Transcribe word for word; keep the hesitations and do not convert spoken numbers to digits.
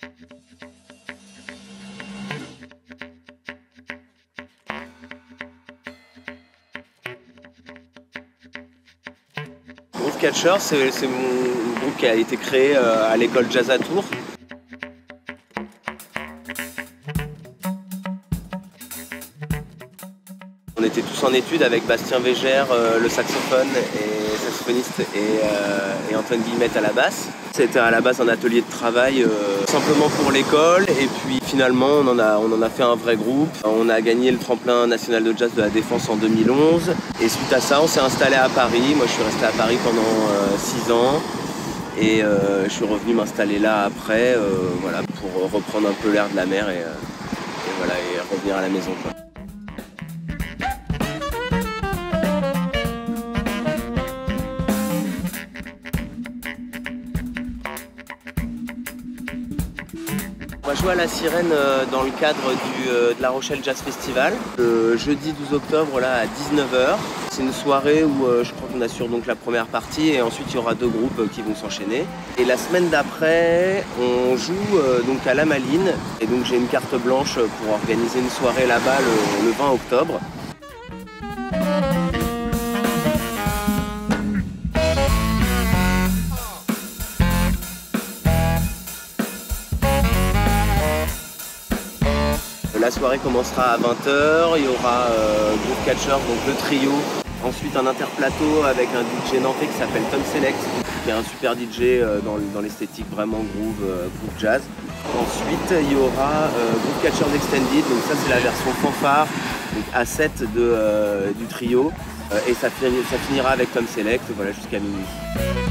Groove Catcher, c'est mon groupe qui a été créé à l'école Jazz à Tours. On était tous en études avec Bastien Végère, euh, le saxophone et saxophoniste, et, euh, et Antoine Guillemette à la basse. C'était à la base un atelier de travail euh, simplement pour l'école, et puis finalement on en, a, on en a fait un vrai groupe. On a gagné le tremplin national de jazz de la Défense en deux mille onze, et suite à ça on s'est installé à Paris. Moi je suis resté à Paris pendant euh, six ans, et euh, je suis revenu m'installer là après, euh, voilà, pour reprendre un peu l'air de la mer et, euh, et, voilà, et revenir à la maison, quoi. On va jouer à la Sirène dans le cadre du, de la Rochelle Jazz Festival, le jeudi douze octobre là, à dix-neuf heures. C'est une soirée où je crois qu'on assure donc la première partie, et ensuite il y aura deux groupes qui vont s'enchaîner. Et la semaine d'après, on joue donc à la Malines, et donc j'ai une carte blanche pour organiser une soirée là-bas le, le vingt octobre. La soirée commencera à vingt heures, il y aura euh, Groove Catcher, donc le trio. Ensuite un interplateau avec un D J nantais qui s'appelle Tom Select, qui est un super D J euh, dans, dans l'esthétique vraiment groove, euh, groove jazz. Ensuite il y aura euh, Groove Catchers Extended, donc ça c'est la version fanfare, donc à sept de, euh, du trio. Euh, et ça, ça finira avec Tom Select, voilà, jusqu'à minuit.